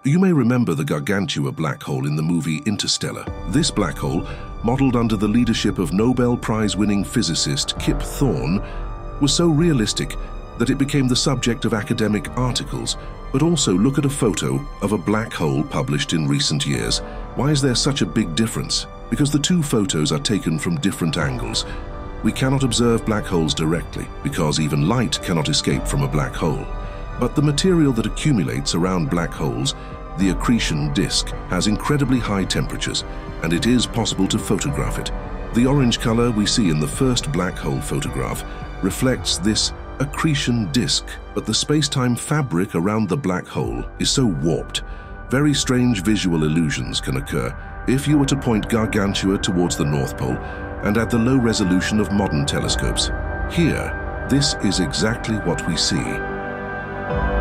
You may remember the Gargantua black hole in the movie Interstellar. This black hole, modeled under the leadership of Nobel Prize-winning physicist Kip Thorne, was so realistic that it became the subject of academic articles. But also look at a photo of a black hole published in recent years. Why is there such a big difference? Because the two photos are taken from different angles. We cannot observe black holes directly because even light cannot escape from a black hole. But the material that accumulates around black holes, the accretion disk, has incredibly high temperatures, and it is possible to photograph it. The orange color we see in the first black hole photograph reflects this accretion disk, but the space-time fabric around the black hole is so warped. Very strange visual illusions can occur if you were to point Gargantua towards the North Pole and at the low resolution of modern telescopes. Here, this is exactly what we see.